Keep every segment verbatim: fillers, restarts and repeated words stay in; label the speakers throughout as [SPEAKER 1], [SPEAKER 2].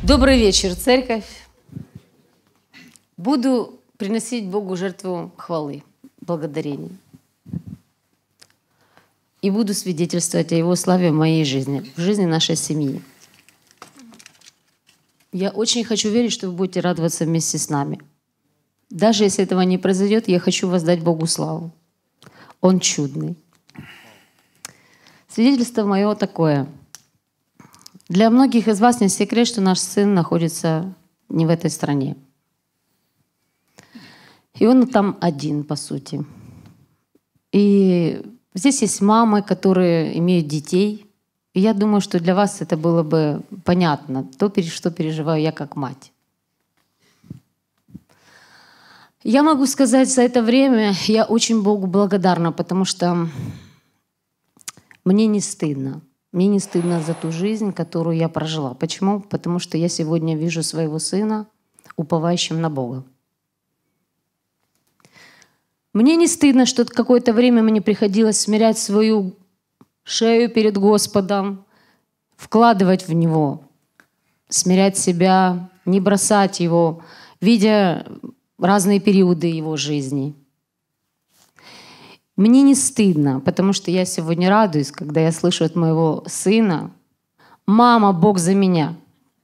[SPEAKER 1] Добрый вечер, церковь. Буду приносить Богу жертву хвалы, благодарения. И буду свидетельствовать о Его славе в моей жизни, в жизни нашей семьи. Я очень хочу верить, что вы будете радоваться вместе с нами. Даже если этого не произойдет, я хочу воздать Богу славу. Он чудный. Свидетельство мое такое. Для многих из вас не секрет, что наш сын находится не в этой стране. И он там один, по сути. И здесь есть мамы, которые имеют детей. И я думаю, что для вас это было бы понятно, то, что переживаю я как мать. Я могу сказать, за это время я очень Богу благодарна, потому что мне не стыдно. Мне не стыдно за ту жизнь, которую я прожила. Почему? Потому что я сегодня вижу своего сына, уповающим на Бога. Мне не стыдно, что какое-то время мне приходилось смирять свою шею перед Господом, вкладывать в Него, смирять себя, не бросать Его, видя разные периоды Его жизни. Мне не стыдно, потому что я сегодня радуюсь, когда я слышу от моего сына: «Мама, Бог за меня».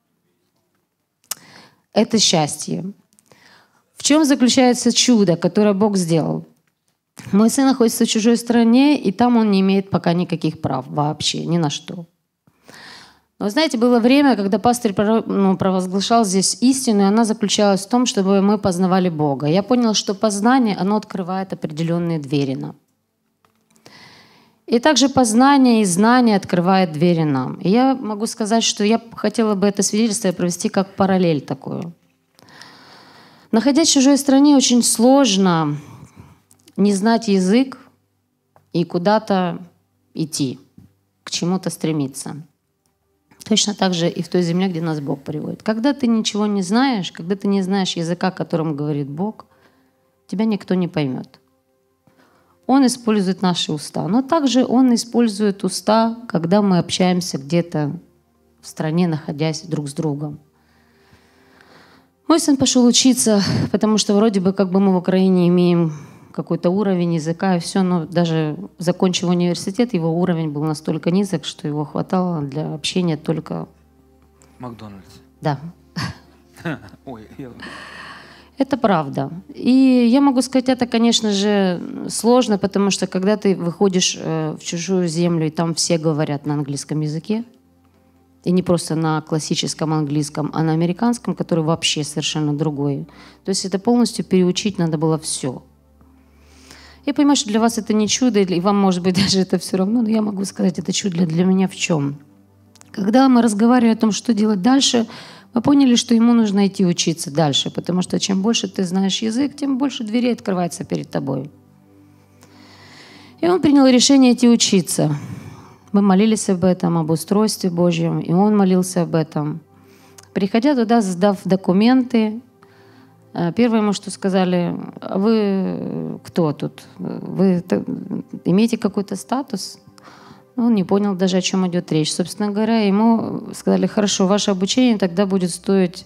[SPEAKER 1] Это счастье. В чем заключается чудо, которое Бог сделал? Мой сын находится в чужой стране, и там он не имеет пока никаких прав вообще, ни на что. Но, вы знаете, было время, когда пастырь ну, провозглашал здесь истину, и она заключалась в том, чтобы мы познавали Бога. Я понял, что познание, оно открывает определенные двери нам. И также познание и знание открывает двери нам. И я могу сказать, что я хотела бы это свидетельство провести как параллель такую. Находясь в чужой стране, очень сложно не знать язык и куда-то идти, к чему-то стремиться. Точно так же и в той земле, где нас Бог приводит. Когда ты ничего не знаешь, когда ты не знаешь языка, которым говорит Бог, тебя никто не поймет. Он использует наши уста, но также Он использует уста, когда мы общаемся где-то в стране, находясь друг с другом. Мой сын пошел учиться, потому что вроде бы как бы мы в Украине имеем какой-то уровень языка и все, но даже закончив университет, его уровень был настолько низок, что его хватало для общения только...
[SPEAKER 2] Макдональдс.
[SPEAKER 1] Да.
[SPEAKER 2] Ой, я...
[SPEAKER 1] Это правда. И я могу сказать, это, конечно же, сложно, потому что когда ты выходишь в чужую землю, и там все говорят на английском языке, и не просто на классическом английском, а на американском, который вообще совершенно другой. То есть это полностью переучить надо было все. Я понимаю, что для вас это не чудо, и вам, может быть, даже это все равно, но я могу сказать, это чудо для меня в чем? Когда мы разговаривали о том, что делать дальше, мы поняли, что ему нужно идти учиться дальше, потому что чем больше ты знаешь язык, тем больше дверей открывается перед тобой. И он принял решение идти учиться. Мы молились об этом, об устройстве Божьем, и он молился об этом. Приходя туда, сдав документы, первое ему, что сказали: а вы кто тут? Вы имеете какой-то статус? Он не понял даже, о чем идет речь. Собственно говоря, ему сказали: хорошо, ваше обучение тогда будет стоить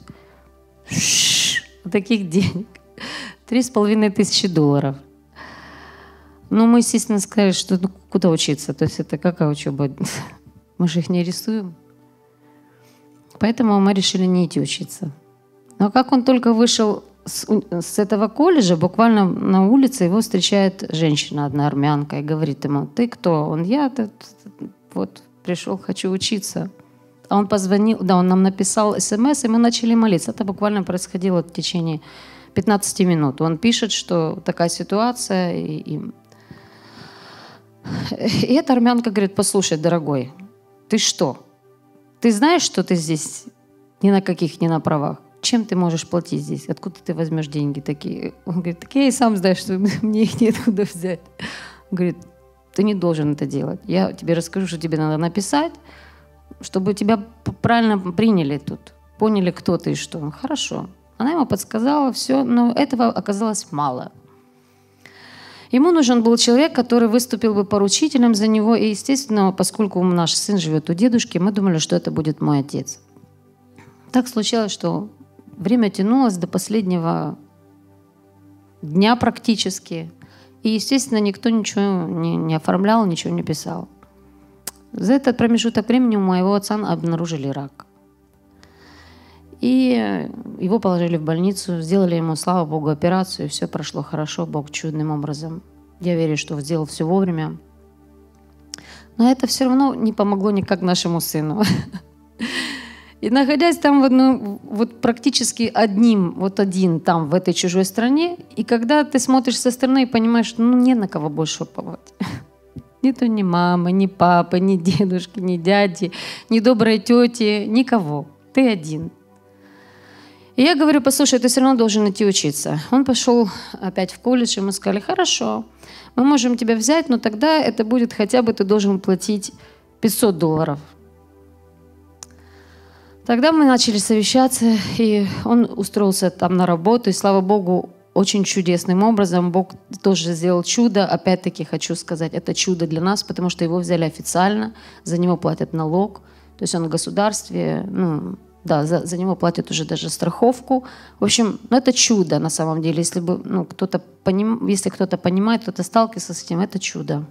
[SPEAKER 1] таких денег. Три с половиной тысячи долларов. Ну, мы, естественно, сказали, что ну, куда учиться? То есть это какая учеба? Мы же их не арестуем. Поэтому мы решили не идти учиться. Но как он только вышел с, с этого колледжа, буквально на улице его встречает женщина, одна армянка, и говорит ему: ты кто? Он: я тут, вот пришел, хочу учиться. А он позвонил, да, он нам написал смс, и мы начали молиться. Это буквально происходило в течение пятнадцати минут. Он пишет, что такая ситуация, и, и... и эта армянка говорит: послушай, дорогой, ты что? Ты знаешь, что ты здесь ни на каких, ни на правах? Чем ты можешь платить здесь? Откуда ты возьмешь деньги такие? Он говорит: так я и сам знаю, что мне их нет куда взять. Он говорит: ты не должен это делать. Я тебе расскажу, что тебе надо написать, чтобы тебя правильно приняли тут, поняли, кто ты и что. Хорошо. Она ему подсказала все, но этого оказалось мало. Ему нужен был человек, который выступил бы поручителем за него. И, естественно, поскольку наш сын живет у дедушки, мы думали, что это будет мой отец. Так случилось, что время тянулось до последнего дня практически. И, естественно, никто ничего не, не оформлял, ничего не писал. За этот промежуток времени у моего отца обнаружили рак. И его положили в больницу, сделали ему, слава Богу, операцию, и все прошло хорошо, Бог чудным образом. Я верю, что сделал все вовремя. Но это все равно не помогло никак нашему сыну. И находясь там в одну, вот практически одним, вот один там в этой чужой стране, и когда ты смотришь со стороны и понимаешь, что ну не на кого больше уповать. Нету ни мамы, ни папы, ни дедушки, ни дяди, ни доброй тети, никого. Ты один. И я говорю, послушай, ты все равно должен идти учиться. Он пошел опять в колледж, и мы сказали, хорошо, мы можем тебя взять, но тогда это будет хотя бы ты должен платить пятьсот долларов. Тогда мы начали совещаться, и он устроился там на работу, и, слава Богу, очень чудесным образом. Бог тоже сделал чудо. Опять-таки хочу сказать, это чудо для нас, потому что его взяли официально, за него платят налог, то есть он в государстве, ну, да, за, за него платят уже даже страховку. В общем, ну, это чудо на самом деле. Если бы, ну, кто-то поним... если кто-то понимает, кто-то сталкивается с этим, это чудо.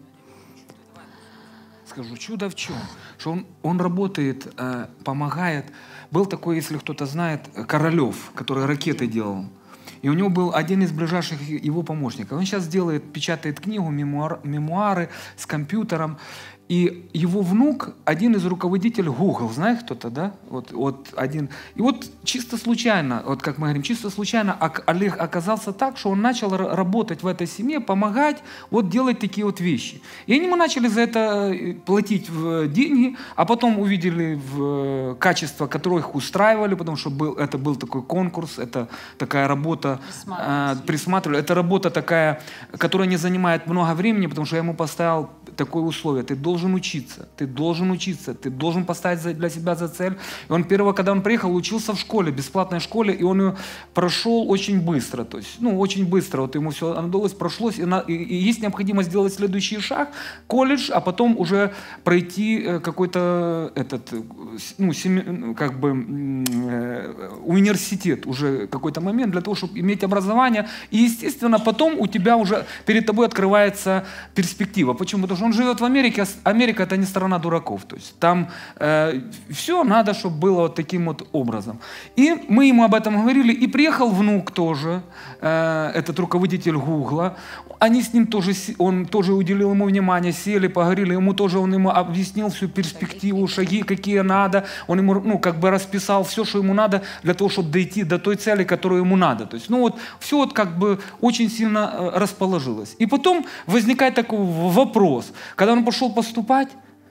[SPEAKER 2] Скажу, чудо в чем? Что он, он работает, э, помогает. Был такой, если кто-то знает, Королев, который ракеты делал. И у него был один из ближайших его помощников. Он сейчас делает, печатает книгу, мемуар, мемуары с компьютером. И его внук, один из руководителей Google, знаешь кто-то, да? Вот, вот один. И вот чисто случайно, вот как мы говорим, чисто случайно Олег оказался так, что он начал работать в этой семье, помогать, вот делать такие вот вещи. И они ему начали за это платить деньги, а потом увидели в качество, которое их устраивали, потому что был, это был такой конкурс, это такая работа, э, присматривали. Это работа такая, которая не занимает много времени, потому что я ему поставил такое условие. Ты должен учиться, ты должен учиться, ты должен поставить для себя за цель. И он первого, когда он приехал, учился в школе, бесплатной школе, и он ее прошел очень быстро. То есть, ну, очень быстро. Вот ему все удалось, прошлось, и, на, и, и есть необходимость сделать следующий шаг, колледж, а потом уже пройти какой-то этот, ну, семи, как бы э, университет уже какой-то момент для того, чтобы иметь образование. И, естественно, потом у тебя уже перед тобой открывается перспектива. Почему? Потому что он живет в Америке, а Америка — это не страна дураков. То есть там э, все надо, чтобы было вот таким вот образом. И мы ему об этом говорили. И приехал внук тоже, э, этот руководитель Гугла. Они с ним тоже, он тоже уделил ему внимание, сели, поговорили. Ему тоже, он ему объяснил всю перспективу, шаги, какие надо. Он ему, ну, как бы расписал все, что ему надо для того, чтобы дойти до той цели, которую ему надо. То есть, ну вот, все вот как бы очень сильно расположилось. И потом возникает такой вопрос. Когда он пошел поступать,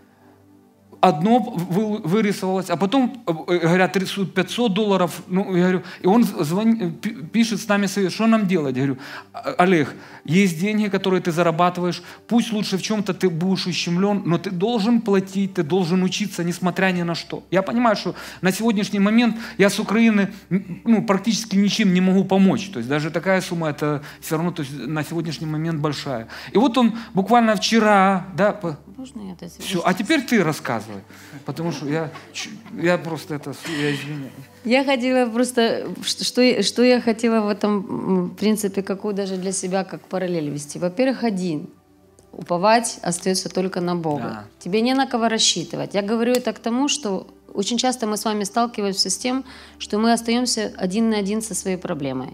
[SPEAKER 2] одно вырисовалось, а потом, говорят, рисуют пятьсот долларов. Ну, я говорю, и он звонит, пишет с нами совет, что нам делать? Я говорю, Олег, есть деньги, которые ты зарабатываешь, пусть лучше в чем-то ты будешь ущемлен, но ты должен платить, ты должен учиться, несмотря ни на что. Я понимаю, что на сегодняшний момент я с Украины, ну, практически ничем не могу помочь. То есть даже такая сумма, это все равно, то есть, на сегодняшний момент большая. И вот он буквально вчера, да,
[SPEAKER 1] можно я это
[SPEAKER 2] все, а теперь ты рассказывай, потому что я, я просто это, я извиняюсь.
[SPEAKER 1] Я хотела просто, что, что я хотела в этом, в принципе, какую даже для себя, как параллель вести. Во-первых, один. Уповать остается только на Бога. Да. Тебе не на кого рассчитывать. Я говорю это к тому, что очень часто мы с вами сталкиваемся с тем, что мы остаемся один на один со своей проблемой.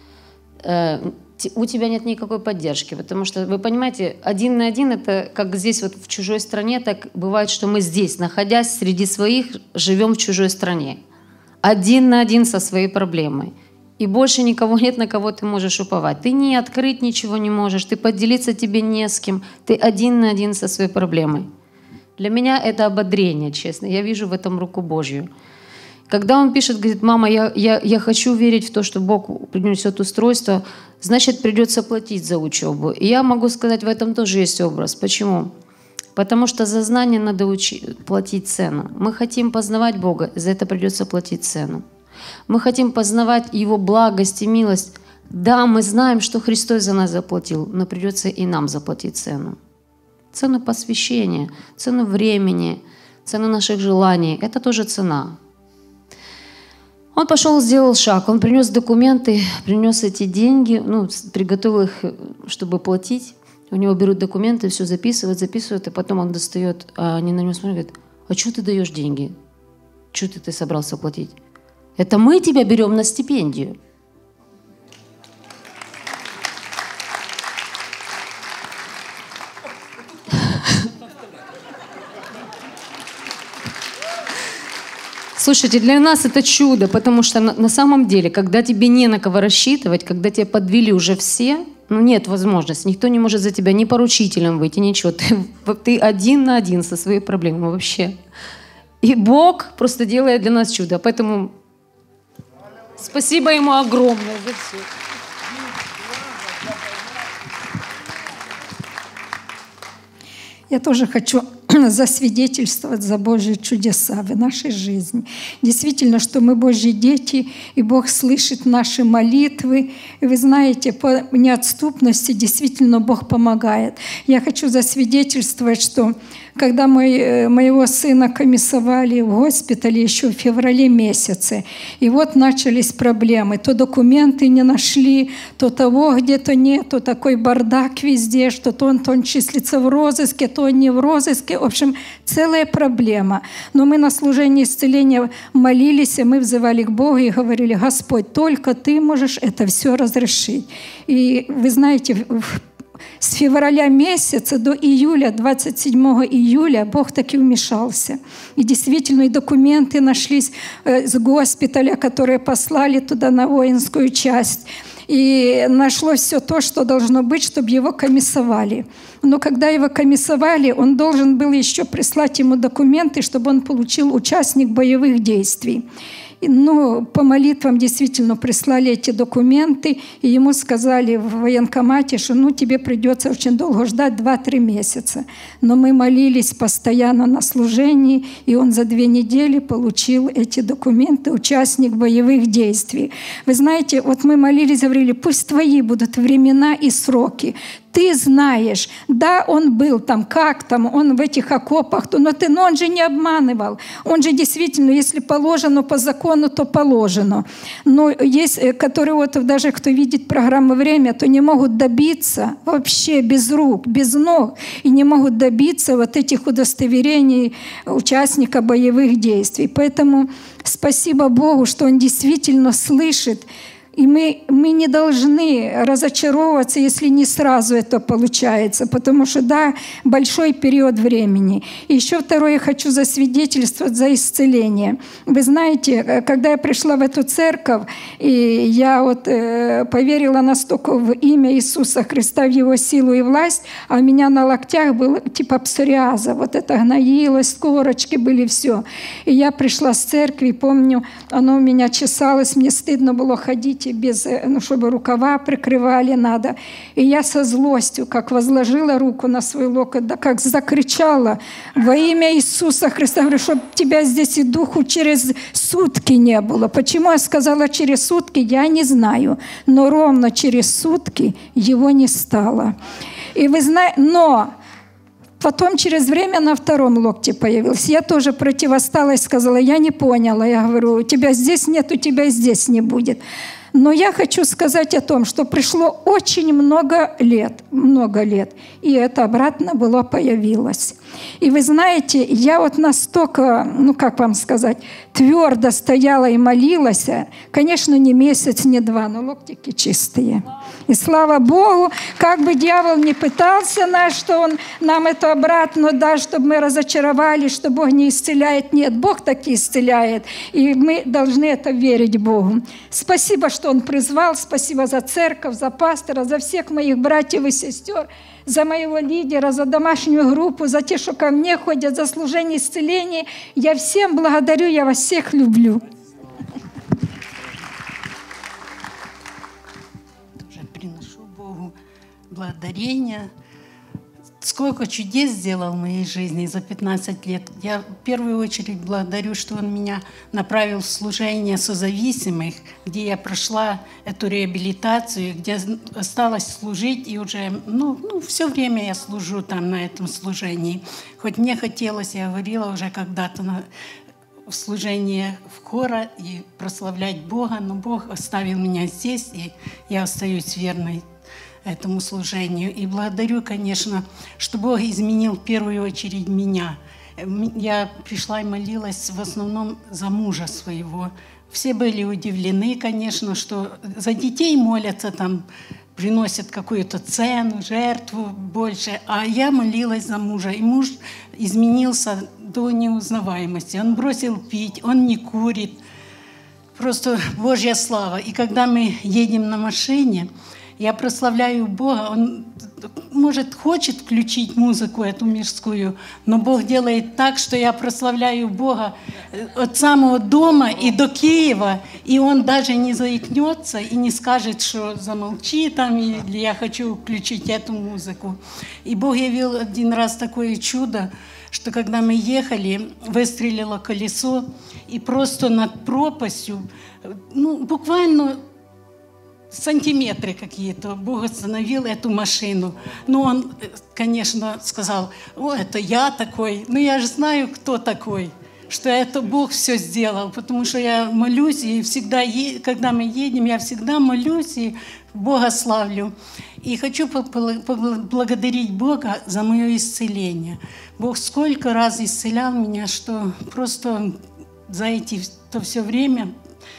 [SPEAKER 1] У тебя нет никакой поддержки, потому что, вы понимаете, один на один, это как здесь вот в чужой стране, так бывает, что мы здесь, находясь среди своих, живем в чужой стране. Один на один со своей проблемой. И больше никого нет, на кого ты можешь уповать. Ты не открыть ничего не можешь, ты поделиться тебе не с кем, ты один на один со своей проблемой. Для меня это ободрение, честно, я вижу в этом руку Божью. Когда он пишет, говорит, мама, я, я, я хочу верить в то, что Бог принесет устройство, значит, придется платить за учебу. И я могу сказать, в этом тоже есть образ. Почему? Потому что за знание надо учи, платить цену. Мы хотим познавать Бога, за это придется платить цену. Мы хотим познавать Его благость и милость. Да, мы знаем, что Христос за нас заплатил, но придется и нам заплатить цену. Цену посвящения, цену времени, цену наших желаний. Это тоже цена. Он пошел, сделал шаг, он принес документы, принес эти деньги, ну, приготовил их, чтобы платить. У него берут документы, все записывают, записывают, и потом он достает, а они на него смотрят, говорят: а что ты даешь деньги? Что ты, ты собрался платить? Это мы тебя берем на стипендию. Слушайте, для нас это чудо, потому что на, на самом деле, когда тебе не на кого рассчитывать, когда тебя подвели уже все, ну нет возможности, никто не может за тебя ни поручителем выйти, ничего. Ты, ты один на один со своей проблемой вообще. И Бог просто делает для нас чудо. Поэтому спасибо Ему огромное за все.
[SPEAKER 3] Я тоже хочу засвидетельствовать за Божьи чудеса в нашей жизни. Действительно, что мы Божьи дети, и Бог слышит наши молитвы. И вы знаете, по неотступности действительно Бог помогает. Я хочу засвидетельствовать, что когда мы, моего сына комиссовали в госпитале еще в феврале месяце, и вот начались проблемы. То документы не нашли, то того где-то нет, то такой бардак везде, что то он, то он числится в розыске, то он не в розыске. В общем, целая проблема. Но мы на служении исцеления молились, и мы взывали к Богу и говорили: Господь, только Ты можешь это все разрешить. И вы знаете, с февраля месяца до июля, двадцать седьмого июля, Бог таки вмешался. И действительно, и документы нашлись с госпиталя, которые послали туда на воинскую часть. И нашлось все то, что должно быть, чтобы его комиссовали. Но когда его комиссовали, он должен был еще прислать ему документы, чтобы он получил участник боевых действий. Ну, по молитвам действительно прислали эти документы, и ему сказали в военкомате, что ну, тебе придется очень долго ждать, два-три месяца. Но мы молились постоянно на служении, и он за две недели получил эти документы, участник боевых действий. Вы знаете, вот мы молились, говорили: пусть твои будут времена и сроки. Ты знаешь, да, он был там, как там, он в этих окопах, но, ты, но он же не обманывал. Он же действительно, если положено по закону, то положено. Но есть, которые вот даже кто видит программу «Время», то не могут добиться вообще без рук, без ног, и не могут добиться вот этих удостоверений участника боевых действий. Поэтому спасибо Богу, что Он действительно слышит. И мы, мы не должны разочаровываться, если не сразу это получается, потому что, да, большой период времени. И еще второе, я хочу засвидетельствовать за исцеление. Вы знаете, когда я пришла в эту церковь, и я вот э, поверила настолько в имя Иисуса Христа, в Его силу и власть, а у меня на локтях был типа псориаза, вот это гноилось, корочки были, все. И я пришла с церкви, помню, оно у меня чесалось, мне стыдно было ходить, без, ну, чтобы рукава прикрывали надо. И я со злостью, как возложила руку на свой локоть, да как закричала: во имя Иисуса Христа, говорю, чтобы тебя здесь и духу через сутки не было. Почему я сказала через сутки, я не знаю. Но ровно через сутки его не стало. И вы знаете, но потом через время на втором локте появился. Я тоже противостала и сказала: я не поняла. Я говорю: у тебя здесь нет, у тебя здесь не будет. Но я хочу сказать о том, что пришло очень много лет, много лет, и это обратно было появилось. И вы знаете, я вот настолько, ну как вам сказать, твердо стояла и молилась, конечно, не месяц, не два, но локтики чистые. И слава Богу, как бы дьявол не пытался нас, что он нам это обратно даст, чтобы мы разочаровались, что Бог не исцеляет. Нет, Бог таки исцеляет, и мы должны это верить Богу. Спасибо, что Он призвал, спасибо за церковь, за пастора, за всех моих братьев и сестер, за моего лидера, за домашнюю группу, за те, что ко мне ходят, за служение исцеления. Я всем благодарю, я вас всех люблю.
[SPEAKER 4] Тоже приношу Богу благодарение. Сколько чудес сделал в моей жизни за пятнадцать лет. Я в первую очередь благодарю, что Он меня направил в служение созависимых, где я прошла эту реабилитацию, где осталось служить, и уже ну, ну, все время я служу там на этом служении. Хоть мне хотелось, я говорила уже когда-то, в служение в хора и прославлять Бога, но Бог оставил меня здесь, и я остаюсь верной этому служению. И благодарю, конечно, что Бог изменил в первую очередь меня. Я пришла и молилась в основном за мужа своего. Все были удивлены, конечно, что за детей молятся, там, приносят какую-то цену, жертву больше. А я молилась за мужа, и муж изменился до неузнаваемости. Он бросил пить, он не курит. Просто Божья слава. И когда мы едем на машине, я прославляю Бога. Он, может, хочет включить музыку эту мирскую, но Бог делает так, что я прославляю Бога от самого дома и до Киева, и Он даже не заикнется и не скажет, что замолчи там, или я хочу включить эту музыку. И Бог явил один раз такое чудо, что когда мы ехали, выстрелило колесо, и просто над пропастью, ну, буквально сантиметры какие-то, Бог остановил эту машину. Но Он, конечно, сказал: о, это я такой. Но я же знаю, кто такой, что это Бог все сделал, потому что я молюсь, и всегда, когда мы едем, я всегда молюсь и Бога славлю. И хочу поблагодарить Бога за мое исцеление. Бог сколько раз исцелял меня, что просто за эти то все время...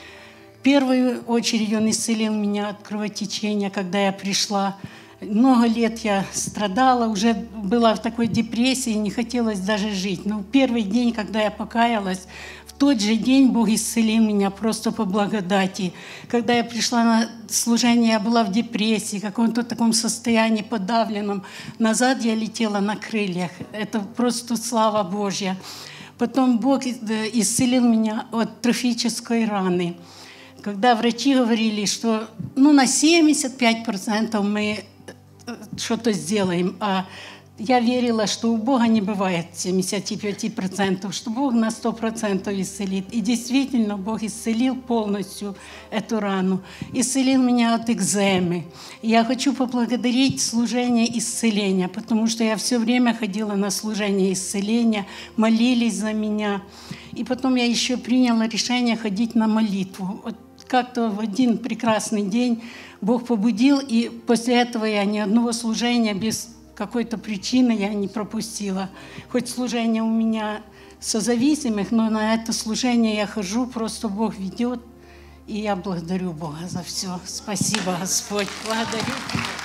[SPEAKER 4] В первую очередь Он исцелил меня от кровотечения, когда я пришла. Много лет я страдала, уже была в такой депрессии, не хотелось даже жить. Но в первый день, когда я покаялась, в тот же день Бог исцелил меня просто по благодати. Когда я пришла на служение, я была в депрессии, в каком-то таком состоянии подавленном. Назад я летела на крыльях. Это просто слава Божья. Потом Бог исцелил меня от трофической раны. Когда врачи говорили, что ну, на семьдесят пять процентов мы что-то сделаем, а я верила, что у Бога не бывает семьдесят пять процентов, что Бог на сто процентов исцелит. И действительно, Бог исцелил полностью эту рану, исцелил меня от экземы. И я хочу поблагодарить служение исцеления, потому что я все время ходила на служение исцеления, молились за меня. И потом я еще приняла решение ходить на молитву. Вот как-то в один прекрасный день Бог побудил, и после этого я ни одного служения без какой-то причины я не пропустила. Хоть служение у меня созависимых, но на это служение я хожу, просто Бог ведет, и я благодарю Бога за все. Спасибо, Господь, благодарю.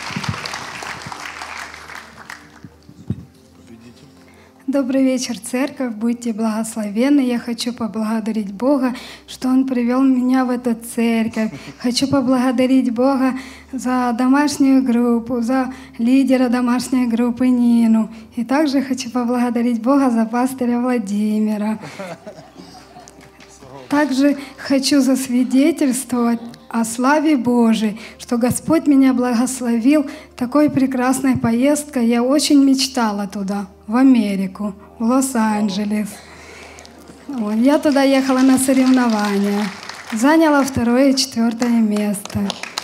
[SPEAKER 5] Добрый вечер, церковь, будьте благословенны. Я хочу поблагодарить Бога, что Он привел меня в эту церковь. Хочу поблагодарить Бога за домашнюю группу, за лидера домашней группы Нину. И также хочу поблагодарить Бога за пастыря Владимира. Также хочу засвидетельствовать о славе Божией, что Господь меня благословил такой прекрасной поездкой. Я очень мечтала туда, в Америку, в Лос-Анджелес. Вот. Я туда ехала на соревнования. Заняла второе и четвертое место.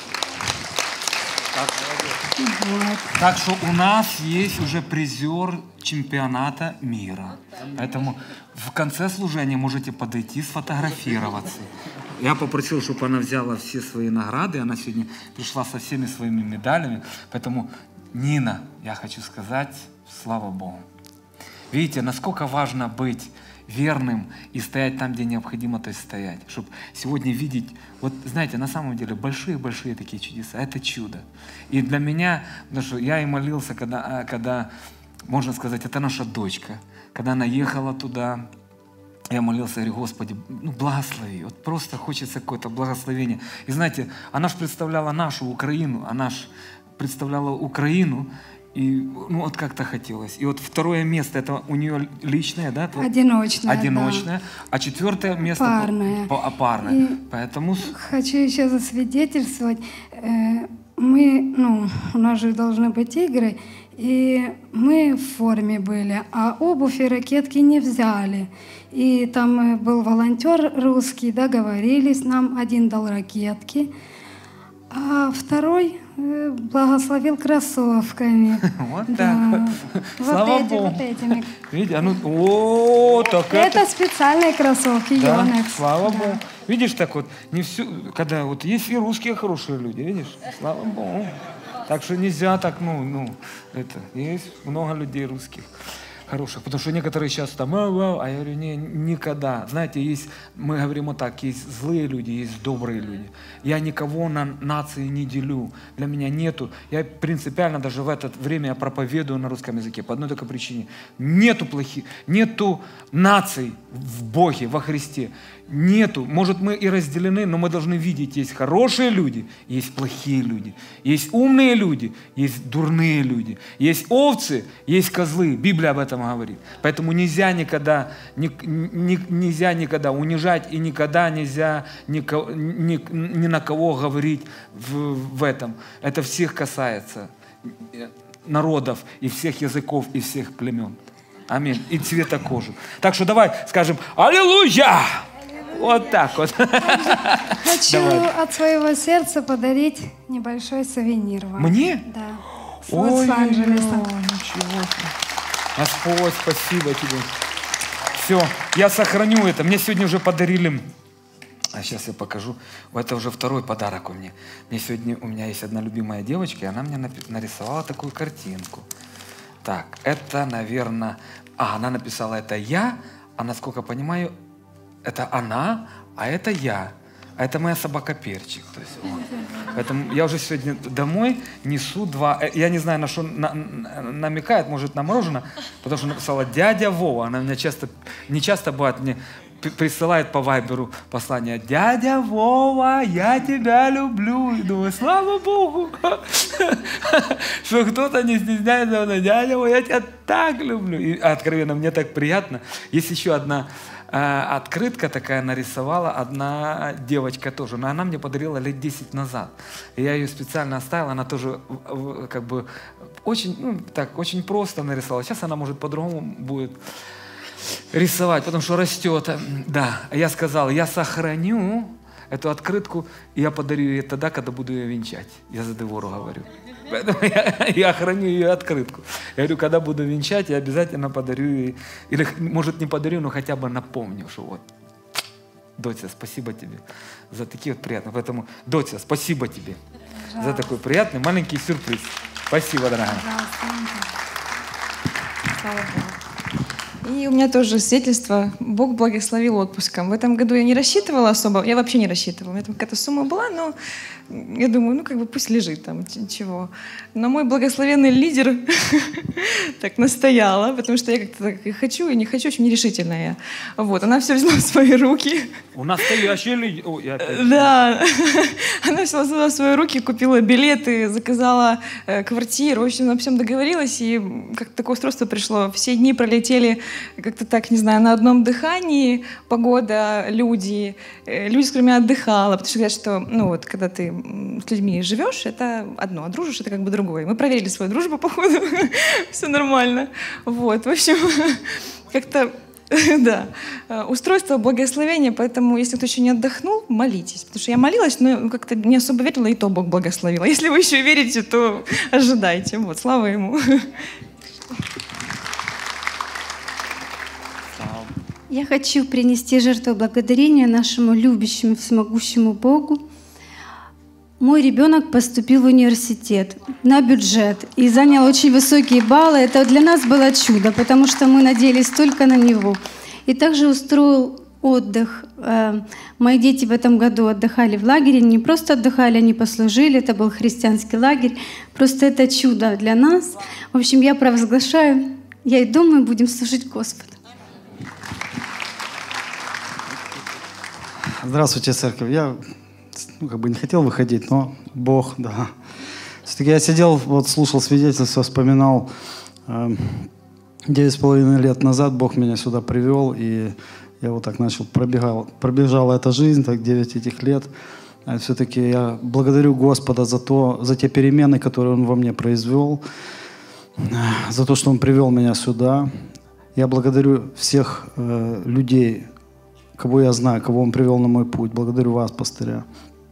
[SPEAKER 2] Так,
[SPEAKER 5] вот.
[SPEAKER 2] Так что у нас есть уже призер чемпионата мира. Поэтому в конце служения можете подойти, сфотографироваться. Я попросил, чтобы она взяла все свои награды. Она сегодня пришла со всеми своими медалями. Поэтому, Нина, я хочу сказать, слава Богу. Видите, насколько важно быть верным и стоять там, где необходимо, то есть стоять. Чтобы сегодня видеть, вот знаете, на самом деле большие-большие такие чудеса. Это чудо. И для меня, потому что я и молился, когда, когда, можно сказать, это наша дочка. Когда она ехала туда, я молился, говорю: Господи, ну благослови. Вот просто хочется какое-то благословение. И знаете, она же представляла нашу Украину, она же представляла Украину, и ну вот как-то хотелось. И вот второе место, это у нее личное, да?
[SPEAKER 5] Одиночное,
[SPEAKER 2] Одиночное. Да. А четвертое место
[SPEAKER 5] парное.
[SPEAKER 2] По, по, парное.
[SPEAKER 5] И
[SPEAKER 2] Поэтому...
[SPEAKER 5] Хочу еще засвидетельствовать. Мы, ну, у нас же должны быть игры, и мы в форме были, а обувь и ракетки не взяли. И там был волонтер русский, договорились, нам один дал ракетки, А второй э, благословил кроссовками.
[SPEAKER 2] Вот
[SPEAKER 5] Да.
[SPEAKER 2] так вот.
[SPEAKER 5] Вот
[SPEAKER 2] Слава
[SPEAKER 5] эти,
[SPEAKER 2] Богу.
[SPEAKER 5] вот этими.
[SPEAKER 2] Видите, а ну, о, так это...
[SPEAKER 5] Это специальные кроссовки
[SPEAKER 2] Да,
[SPEAKER 5] Йонекс.
[SPEAKER 2] слава
[SPEAKER 5] Да.
[SPEAKER 2] Богу. Видишь, так вот, не всю, когда вот есть и русские хорошие люди, видишь? Слава Богу. Так что нельзя так, ну, ну, это, есть много людей русских хороших, потому что некоторые сейчас там, а, а, а я говорю, не, никогда. Знаете, есть, мы говорим вот так, есть злые люди, есть добрые люди. Я никого на нации не делю, для меня нету. Я принципиально даже в это время я проповедую на русском языке по одной только причине. Нету плохих, нету наций в Боге, во Христе. Нету. Может, мы и разделены, но мы должны видеть, есть хорошие люди, есть плохие люди. Есть умные люди, есть дурные люди. Есть овцы, есть козлы. Библия об этом говорит. Поэтому нельзя никогда, ни, ни, нельзя никогда унижать и никогда нельзя нико, ни, ни на кого говорить в, в этом. Это всех касается народов и всех языков и всех племен. Аминь. И цвета кожи. Так что давай скажем «Аллилуйя!» Вот так вот.
[SPEAKER 5] Хочу
[SPEAKER 2] Давай.
[SPEAKER 5] от своего сердца подарить небольшой сувенир вам.
[SPEAKER 2] Мне?
[SPEAKER 5] Да. С
[SPEAKER 2] Ой,
[SPEAKER 5] Лос-Анджелеса.
[SPEAKER 2] ничего себе. Господь, спасибо тебе. Все, я сохраню это. Мне сегодня уже подарили. А сейчас я покажу. Это уже второй подарок у меня. Мне сегодня, у меня есть одна любимая девочка, и она мне нарисовала такую картинку. Так, это, наверное... А, она написала «это я», а насколько понимаю, это она, а это я. А это моя собака Перчик. То есть, вот. Поэтому я уже сегодня домой несу два... Я не знаю, на что на, на, намекает, может, на мороженое, потому что написала «дядя Вова». Она меня часто, не часто бывает, мне присылает по вайберу послание «Дядя Вова, я тебя люблю». И думаю, слава Богу, что кто-то не стесняется, но «Дядя Вова, я тебя так люблю». И откровенно, мне так приятно. Есть еще одна э, открытка такая, нарисовала одна девочка тоже, но она мне подарила лет десять назад. И я ее специально оставила, она тоже как бы очень, ну, так, очень просто нарисовала. Сейчас она, может, по-другому будет рисовать, потому что растет. Да, я сказал, я сохраню эту открытку, и я подарю ее тогда, когда буду ее венчать. Я за Девору говорю. Поэтому я, я храню ее открытку. Я говорю, когда буду венчать, я обязательно подарю ей. Или, может, не подарю, но хотя бы напомню, что вот. Дотя, спасибо тебе за такие вот приятные. Поэтому, Дотя, спасибо тебе Пожалуйста. За такой приятный маленький сюрприз. Спасибо, дорогая.
[SPEAKER 6] Слава Богу. И у меня тоже свидетельство. Бог благословил отпуском. В этом году я не рассчитывала особо. Я вообще не рассчитывала. У меня там какая-то сумма была, но я думаю, ну как бы пусть лежит там, чего. Но мой благословенный лидер так настояла, потому что я как-то так и хочу, и не хочу, очень нерешительная. Вот, она все взяла в свои руки.
[SPEAKER 2] У нас настоящий лидер.
[SPEAKER 6] Да, она все взяла в свои руки, купила билеты, заказала э, квартиру, в общем, на всем договорилась, и как-то такое устройство пришло. Все дни пролетели как-то так, не знаю, на одном дыхании, погода, люди, э, люди, с которыми я отдыхала, потому что говорят, что, ну вот, когда ты с людьми живешь, это одно, а дружишь, это как бы другое. Мы проверили свою дружбу, походу, все нормально. Вот, в общем, как-то, да, устройство благословения, поэтому, если кто еще не отдохнул, молитесь. Потому что я молилась, но как-то не особо верила, и то Бог благословил. Если вы еще верите, то ожидайте. Вот, слава Ему.
[SPEAKER 7] Я хочу принести жертву благодарения нашему любящему, всемогущему Богу. Мой ребенок поступил в университет на бюджет и занял очень высокие баллы. Это для нас было чудо, потому что мы надеялись только на него. И также устроил отдых. Мои дети в этом году отдыхали в лагере. Не просто отдыхали, они послужили. Это был христианский лагерь. Просто это чудо для нас. В общем, я провозглашаю, я и думаю, будем служить Господу.
[SPEAKER 8] Здравствуйте, церковь. Я ну, как бы не хотел выходить, но Бог, да. Все-таки я сидел, вот слушал свидетельство, вспоминал. Девять с половиной лет назад Бог меня сюда привел, и я вот так начал, пробегал, пробежала эта жизнь, так девять этих лет. А все-таки я благодарю Господа за, то, за те перемены, которые Он во мне произвел, за то, что Он привел меня сюда. Я благодарю всех э, людей, кого я знаю, кого Он привел на мой путь. Благодарю вас, пастыря.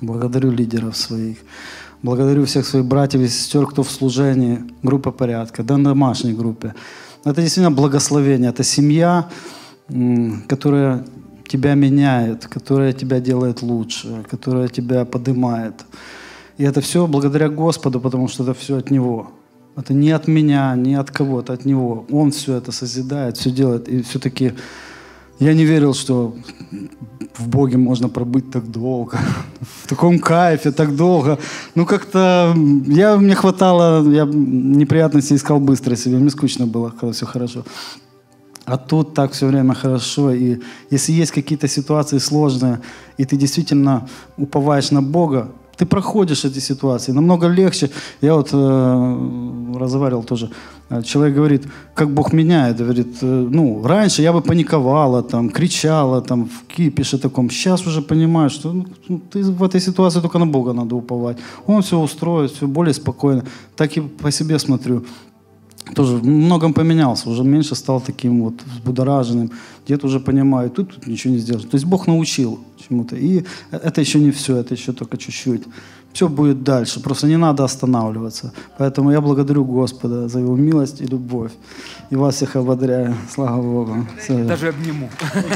[SPEAKER 8] благодарю лидеров своих, благодарю всех своих братьев и сестер, кто в служении, группа порядка, да, на домашней группе. Это действительно благословение, это семья, которая тебя меняет, которая тебя делает лучше, которая тебя поднимает. И это все благодаря Господу, потому что это все от Него. Это не от меня, не от кого-то, от Него. Он все это созидает, все делает. И все-таки я не верил, что в Боге можно пробыть так долго, в таком кайфе так долго. Ну как-то я, мне хватало, я неприятностей искал быстро себе, мне скучно было, когда все хорошо. А тут так все время хорошо. И если есть какие-то ситуации сложные, и ты действительно уповаешь на Бога, ты проходишь эти ситуации намного легче. Я вот э, разговаривал тоже. Человек говорит, как Бог меняет. Говорит, э, ну, раньше я бы паниковала, там, кричала, там, в кипише таком. Сейчас уже понимаю, что ну, ты в этой ситуации только на Бога надо уповать. Он все устроит, все более спокойно. Так и по себе смотрю. Тоже в многом поменялся, уже меньше стал таким вот взбудораженным. Где-то уже понимаю, тут, тут ничего не сделаешь. То есть Бог научил чему-то. И это еще не все, это еще только чуть-чуть. Все будет дальше, просто не надо останавливаться. Поэтому я благодарю Господа за Его милость и любовь. И вас всех ободряю. Слава Богу.
[SPEAKER 2] Даже обниму.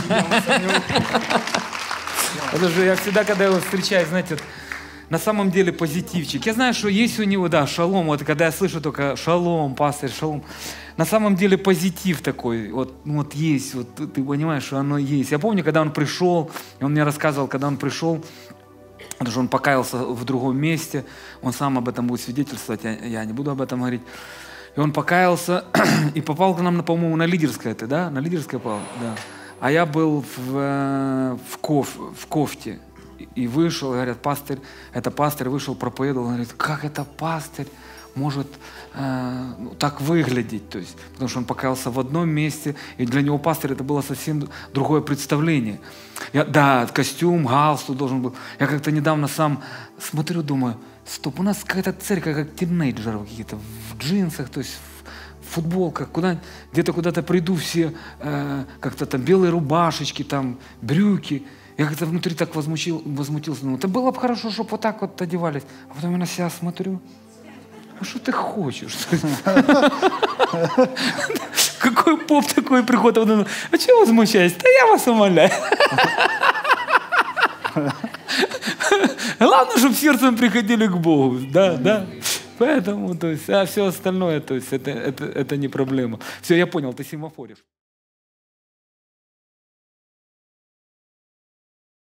[SPEAKER 2] Даже я всегда, когда его встречаю, знаете, на самом деле позитивчик. Я знаю, что есть у него, да, шалом. Вот когда я слышу только шалом, пастырь, шалом. На самом деле позитив такой. Вот, ну, вот есть, вот ты понимаешь, что оно есть. Я помню, когда он пришел, и он мне рассказывал, когда он пришел, потому что он покаялся в другом месте. Он сам об этом будет свидетельствовать, я, я не буду об этом говорить. И он покаялся и попал к нам, по-моему, на Лидерское. Ты, да? На Лидерское попал? Да. А я был в, в, коф, в кофте. И вышел, говорят, пастырь, это пастырь вышел, проповедовал, он говорит, как это пастырь может э, так выглядеть, то есть, потому что он покаялся в одном месте, и для него пастырь это было совсем другое представление. Я, да, костюм, галстук должен был. Я как-то недавно сам смотрю, думаю, стоп, у нас какая-то церковь, как тинейджеров какие-то, в джинсах, то есть в футболках, куда, где-то куда-то приду, все э, как-то там белые рубашечки, там брюки. Я как-то внутри так возмутил, возмутился. Ну, это было бы хорошо, чтобы вот так вот одевались. А потом я на себя смотрю. А что ты хочешь? Какой поп такой приходит? А чего возмущаетесь? Да я вас умоляю. Главное, чтобы сердцем приходили к Богу. Да, да. Поэтому, то есть, а все остальное, то есть, это, это, это не проблема. Все, я понял, ты семафоришь.